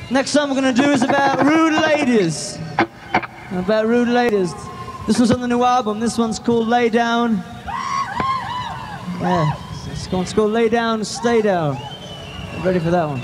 Next song we're gonna do is about rude ladies. About rude ladies. This one's on the new album. This one's called Lay Down. Yeah, it's called Lay Down, Stay Down. I'm ready for that one.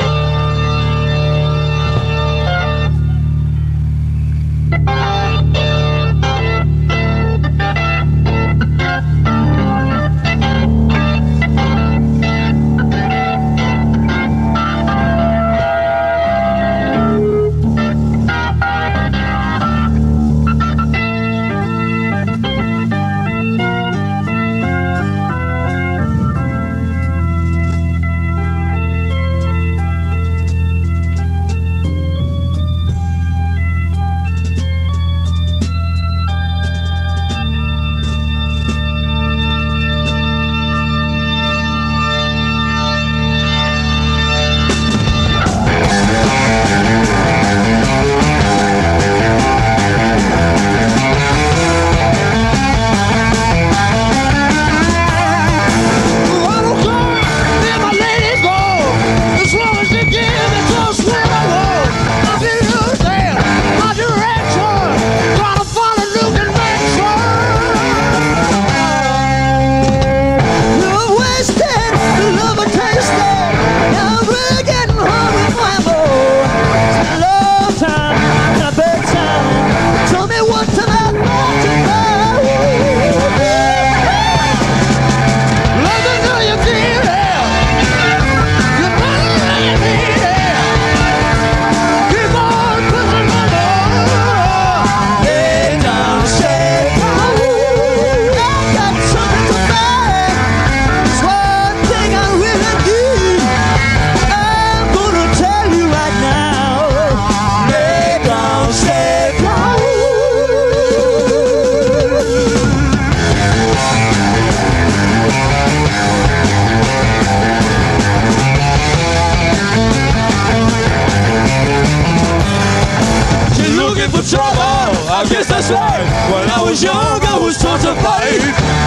I guess that's right. When I was young, I was taught to fight.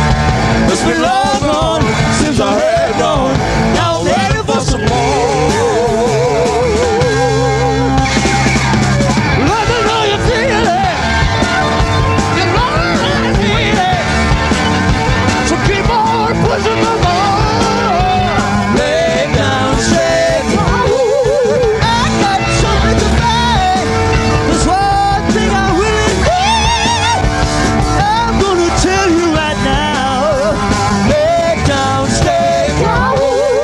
It's been long gone since I had none. Now I'm ready for some more. Let me know you feel it. You know you feel it. So keep on pushing the ball. Lay down straight. I got something to say. There's one thing I really need. I'm gonna tell you right now. Lay down straight.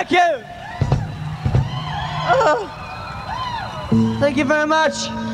Thank you. Thank you very much.